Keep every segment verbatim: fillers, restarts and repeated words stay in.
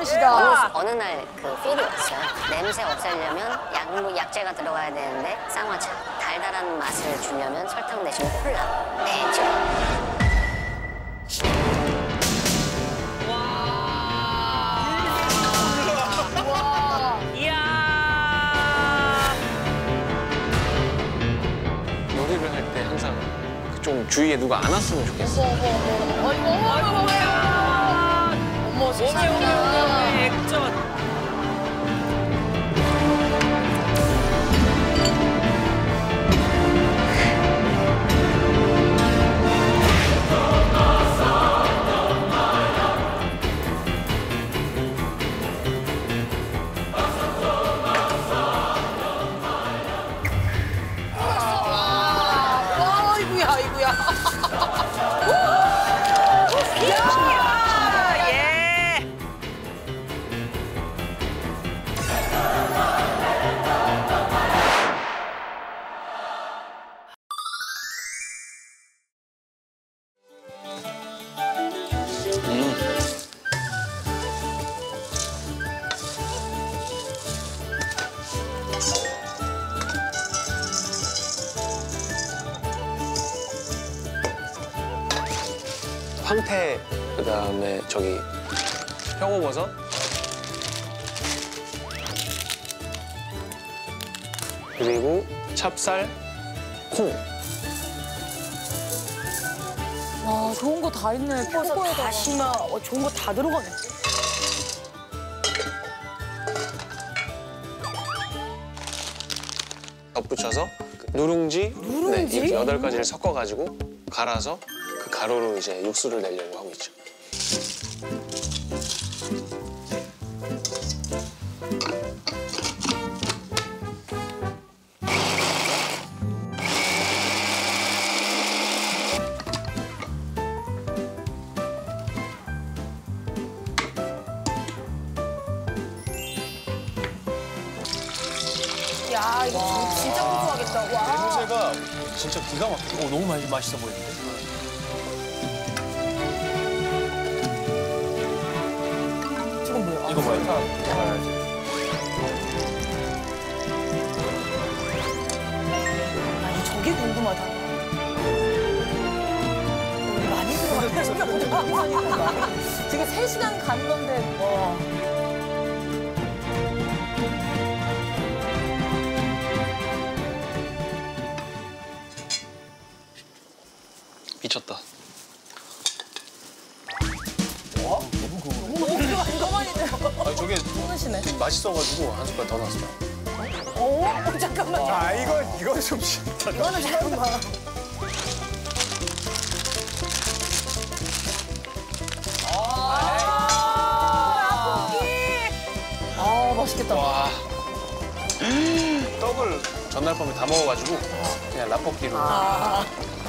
짱이시다. 어느, 어느 날 그 필이 왔어요. 냄새 없애려면 약, 약재가 들어가야 되는데 쌍화차. 달달한 맛을 주려면 설탕 대신 콜라. 매죠. 요리를 할 때 항상 좀 주위에 누가 안 왔으면 좋겠어. 어머, 어머, 어머. 어이구, 어머, 어머, 어머. 어머, 세상에. 어머, 어머, 어머. 액젓. 황태, 그다음에 저기 표고버섯, 그리고 찹쌀, 콩. 와, 좋은 거 다 있네. 버섯, 다시마, 어, 좋은 거 다 들어가네. 덧붙여서 누룽지, 누룽지? 네, 이렇게 여덟 가지를 섞어가지고 갈아서 그 가루로 이제 육수를 내려고 하고 있죠. 야, 이거 진짜 고소하겠다. 와. 냄새가 진짜 기가 막히고 오, 너무 맛, 맛있어 보이는데? 지금 뭐야? 이거 뭐야? 아니, 저게 궁금하다. 많이 들어갔네. 생각보다. 지금 세 시간 간 건데, 와. 미쳤다. 아니, 저게 손으시네. 맛있어가지고 한 숟갈 더 넣었어요. 어? 어, 잠깐만. 아, 이건, 이건 좀 싫다. 이거는 잠깐만. 아, 맛있겠다. 와. 떡을 전날 밤에 다 먹어가지고 그냥 라볶이로. 아.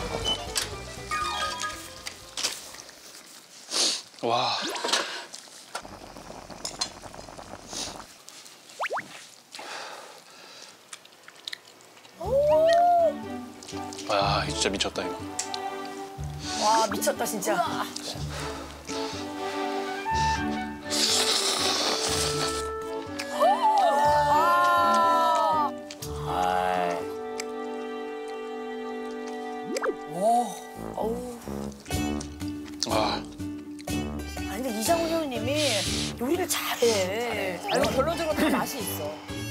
와. 와, 진짜 미쳤다 이거. 와, 미쳤다, 진짜. 와. 아니, 근데 이장훈 형님이 요리를 잘해. 아, 이거 결론적으로 다 맛이 있어.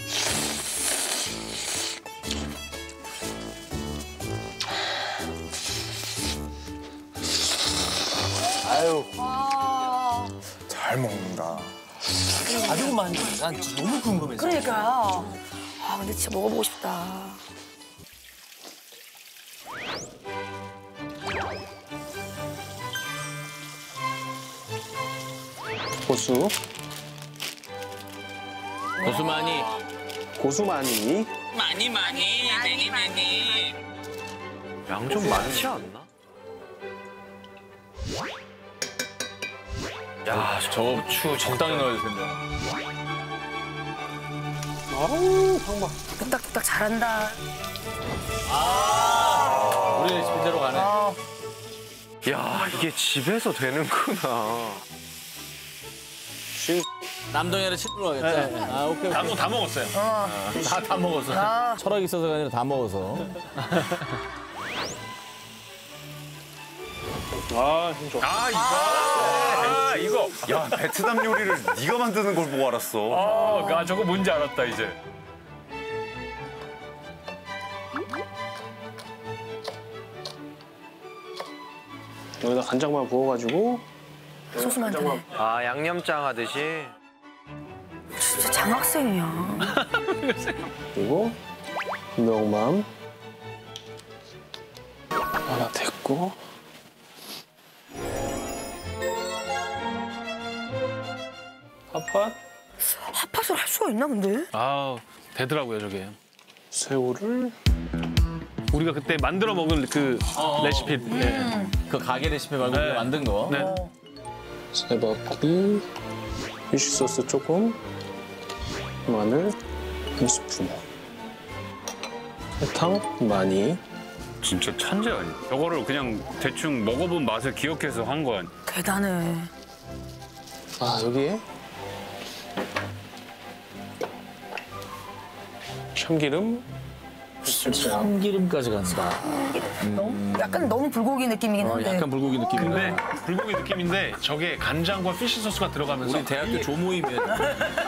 아유, 와. 잘 먹는다. 가지고 많이 난 진짜 너무 궁금해서. 그러니까. 아, 근데 진짜 먹어보고 싶다. 고수, 고수 많이. 고수 많이. 많이 많이. 많이 많이. 양 좀 많지 않나? 야, 저 후추 적당히 넣어야 될 텐데. 아우, 황박. 뚝딱뚝딱 잘한다. 아, 우리 레시피대로 가네. 야, 이게 집에서 되는구나. 진 남동이를 치러 가겠다. 아, 오케이. 다, 먹- 다 먹었어요. 다, 다 먹었어. 철학이 있어서가 아니라 다 먹어서. 아, 힘 좋아. 아 이거. 아 이거. 야 베트남 요리를 네가 만드는 걸 보고 알았어. 어, 아, 저거 뭔지 알았다 이제. 여기다 간장만 부어가지고 소스 만드네. 아 양념장 하듯이. 진짜 장학생이야. 그리고 명맘 하나 됐고 핫팟 핫팟을 할 수가 있나 근데? 아, 되더라고요 저게. 새우를 우리가 그때 만들어 먹은 그 레시피. 네. 그 가게 레시피 말고 네. 우리가 만든 거. 네. 세 바퀴 피쉬 소스 조금 마늘 한 스푼 설탕 많이 진짜 천재 아니야. 저거를 그냥 대충 먹어본 맛을 기억해서 한 거 아니야. 대단해. 아 여기에 참기름 참기름까지 간다. 너무, 약간 너무 불고기 느낌이긴 어, 한데. 약간 불고기 느낌인데. 근데 불고기 느낌인데 저게 간장과 피쉬 소스가 들어가면서 우리 대학교 조모임이야.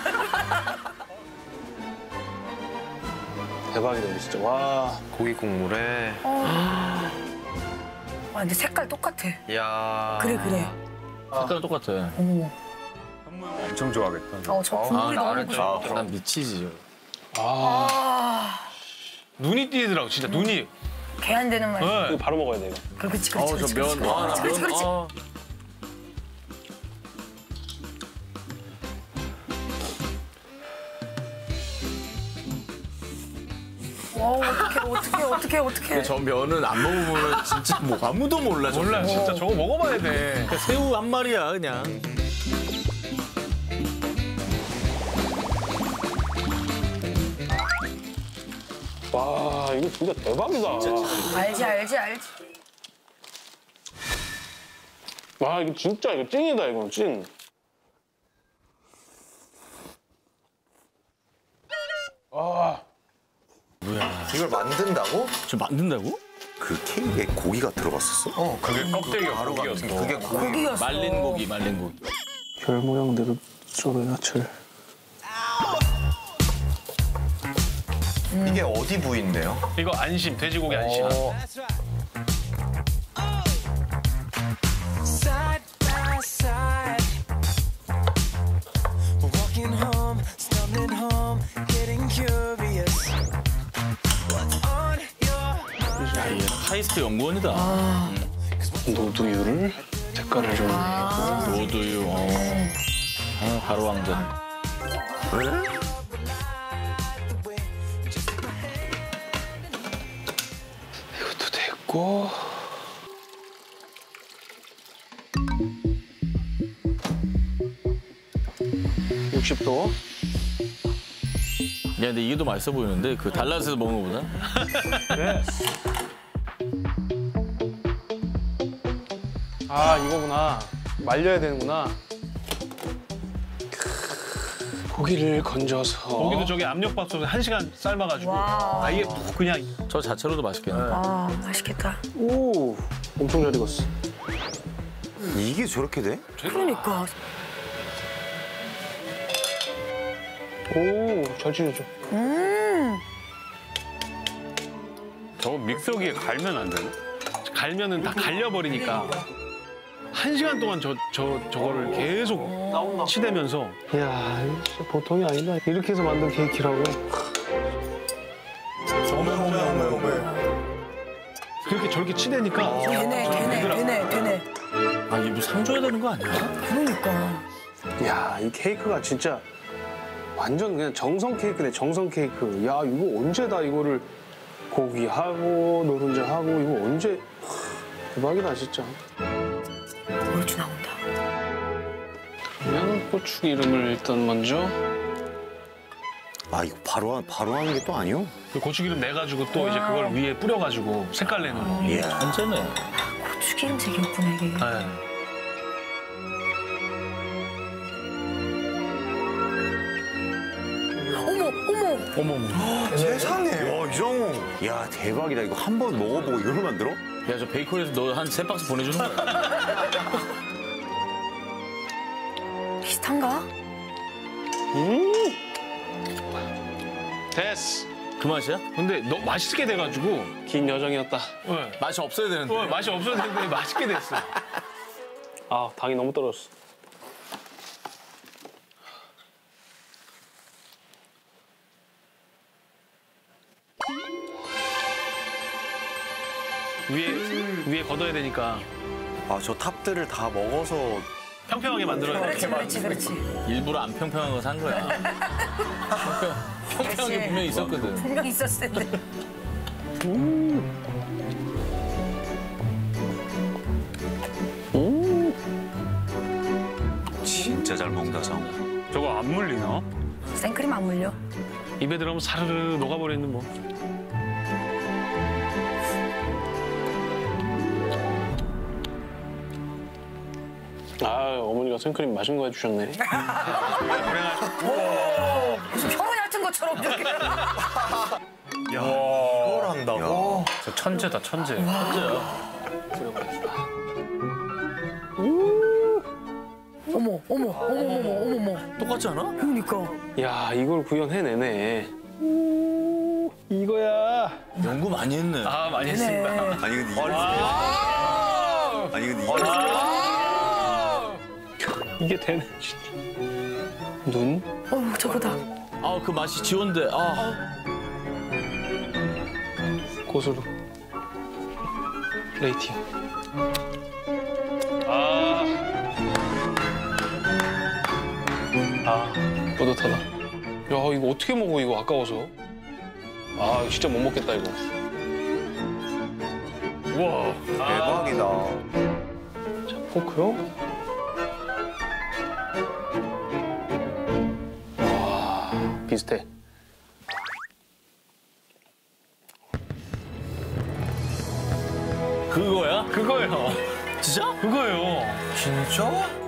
대박이다 진짜. 와 고기 국물에. 아 근데 색깔 똑같아. 야. 그래 그래. 색깔은 똑같아. 어머. 엄청 좋아하겠다. 어 저 국물이 너무 먹고 싶어. 난 미치지. 아. 눈이 띄더라고 진짜 눈이. 개 안 되는 말. 네. 이거 바로 먹어야 돼 이거. 그렇지 그렇지. 어, 그렇지, 저 면. 그렇지. 아, 나 그렇지 면. 그렇지. 아. 어 어떡해 어떡해 어떡해 어떡해. 근데 저 면은 안 먹으면 진짜 뭐 아무도 몰라. 저 몰라 면. 진짜 저거 먹어봐야 돼. 그러니까 새우 한 마리야 그냥. 와 이거 진짜 대박이다. 알지 알지 알지. 와 이거 진짜 이거 찐이다 이건 찐. 아 이걸 만든다고? 저 만든다고? 그 케이크에 고기가 들어갔었어? 어, 그게 껍데기가 고기였어. 그게 고기. 고기였어. 말린 고기, 말린 고기. 별 모양대로 썰어야채를. 이게 어디 부위인데요? 이거 안심 돼지고기 안심. 어, Side by side, walking home, stumbling home, getting curious. What's on your 야, 얘 카이스트 연구원이다. 노두유를 색깔을 좀 내고. 노두유. 어. 아, 바로 왕전. 이것도 됐고. 육십 도. 야, 근데 이게 더 맛있어 보이는데 그 달라스에서 먹는 거보다. 네. 아 이거구나. 말려야 되는구나. 고기를 건져서. 고기도 저기 압력밥솥에 한 시간 삶아가지고 와. 아예 푹 그냥. 저 자체로도 맛있겠네. 아 맛있겠다. 오 엄청 잘 익었어. 이게 저렇게 돼? 그러니까. 오잘 찢어져. 음. 저거 믹서기에 갈면 안 되나? 갈면은 다 갈려버리니까 한 시간 동안 저, 저, 저거를 계속 치대면서. 이야 이거 진짜 보통이 아니다. 이렇게 해서 만든 케이크라고. 어메 어메 어메 어메. 그렇게 저렇게 치대니까. 되네 되네 되네 되네. 아, 이거 상 줘야 되는 거 아니야? 그러니까. 야이 케이크가 진짜 완전 그냥 정성 케이크네 정성 케이크. 야 이거 언제 다 이거를 고기하고 노른자하고 이거 언제 대박이다 진짜. 얼추 나온다. 그러면 고추기름을 일단 먼저. 아 이거 바로 하- 바로 하는 게 또 아니요? 그 고추기름 내가지고 또 이제 그걸 위에 뿌려가지고 색깔 내는 거. 예. 천재네. 고추기름 되게 있구나 이게. 네. 어머 어머. 세상에. 야, 이정우. 야, 대박이다. 이거 한 번 먹어보고 이걸로 만들어? 야, 저 베이컨에서 너 한 세 박스 보내주는 거야. 비슷한가? 됐어. 그 맛이야? 근데 너 맛있게 돼가지고 긴 여정이었다. 네. 맛이 없어야 되는데. 어, 맛이 없었는데 맛있게 됐어. 아, 당이 너무 떨어졌어. 위에 위에 걷어야 되니까 아, 저 탑들을 다 먹어서 평평하게 만들어야 돼. 그렇지, 그렇지, 그렇지. 일부러 안 평평한 거 산 거야. 평평, 평평한 게 분명히 있었거든. 분명히 있었을 텐데. 진짜 잘 먹는다, 정. 저거 안 물리나? 생크림 안 물려. 입에 들어가면 사르르 녹아버리는 뭐. 아, 어머니가 생크림 맛있는 거 해주셨네. 무슨 혀로 얇은 것처럼 이렇게. 이걸 한다고? 저 천재다 천재. 진짜야. 어머, 어머, 어머, 어머, 어머, 어머. 똑같지 않아? 그러니까. 야, 이걸 구현해내네. 이거야. 연구 많이 했네. 아, 많이 했습니다. 아니, 근데 이게. 아니, 근데 이게. 이게 되네, 진짜. 눈? 어머, 저거다. 아, 그 맛이 지원돼. 아. 고수로. 레이팅. 아, 아, 뿌듯하다. 야, 이거 어떻게 먹어, 이거 아까워서. 아, 이거 진짜 못 먹겠다, 이거. 우와. 대박이다. 자, 포크요. 와, 비슷해. 그거야? 그거예요. 진짜? 그거예요. 진짜?